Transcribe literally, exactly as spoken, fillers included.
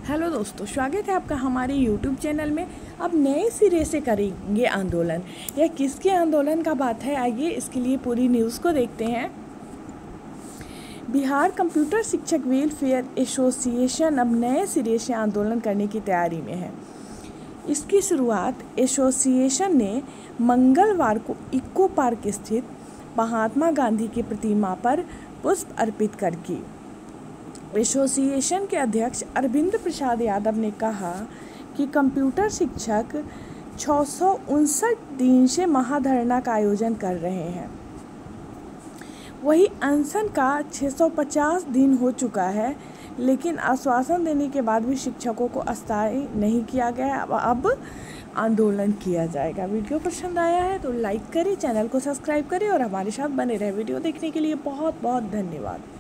Hello दोस्तों, स्वागत है आपका हमारे यूट्यूब चैनल में। अब नए सिरे से करेंगे आंदोलन। यह किसके आंदोलन का बात है, आइए इसके लिए पूरी न्यूज़ को देखते हैं। बिहार कंप्यूटर शिक्षक वेलफेयर एसोसिएशन अब नए सिरे से आंदोलन करने की तैयारी में है। इसकी शुरुआत एसोसिएशन ने मंगलवार को इको पार्क स्थित महात्मा गांधी की प्रतिमा पर पुष्प अर्पित कर की। एसोसिएशन के अध्यक्ष अरविंद प्रसाद यादव ने कहा कि कंप्यूटर शिक्षक छः सौ उनसठ दिन से महाधरना का आयोजन कर रहे हैं। वही अनशन का छः सौ पचास दिन हो चुका है, लेकिन आश्वासन देने के बाद भी शिक्षकों को अस्थायी नहीं किया गया। अब आंदोलन किया जाएगा। वीडियो पसंद आया है तो लाइक करें, चैनल को सब्सक्राइब करें और हमारे साथ बने रहे। वीडियो देखने के लिए बहुत बहुत धन्यवाद।